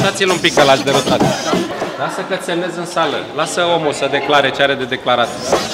Lăsați-l un pic că l-ați derutat. Lasă că semnez în sală. Lasă omul să declare ce are de declarat.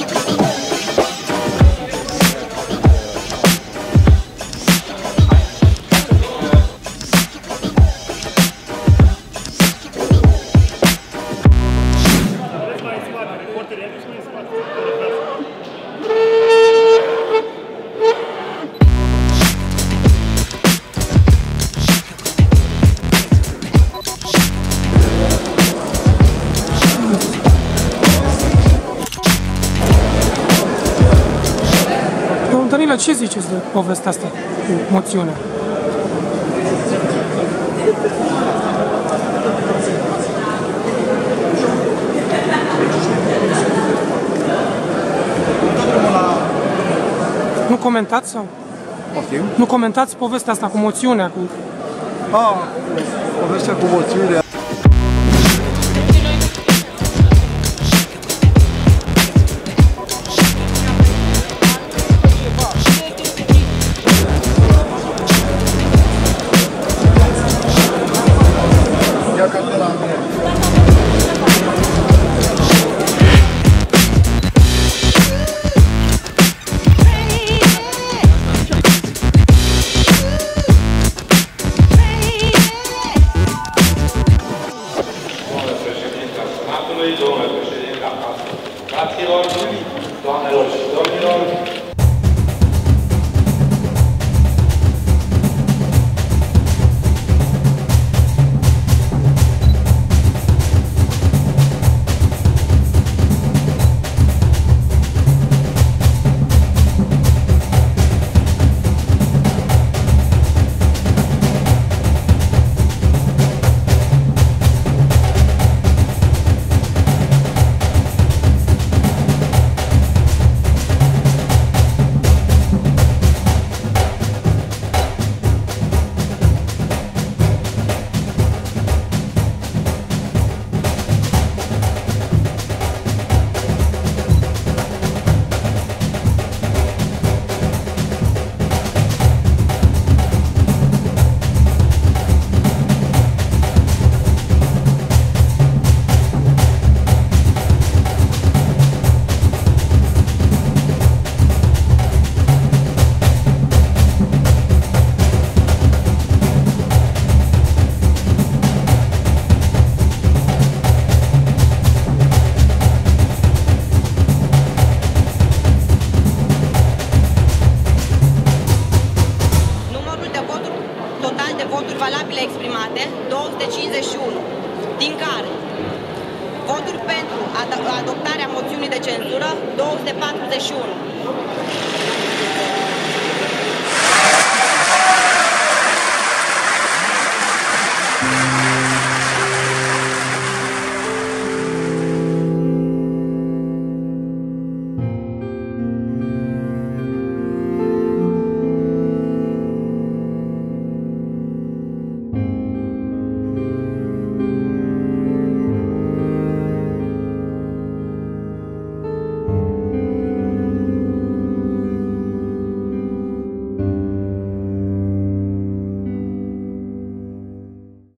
Ce ziceți de povestea asta cu moțiunea? Nu comentați sau? Poftim? Nu comentați povestea asta cu moțiunea? Cu... Povestea cu moțiunea. Domnule președinte al Fraților, doamnelor și domnilor, valabile exprimate 251, din care voturi pentru adoptarea moțiunii de cenzură 241.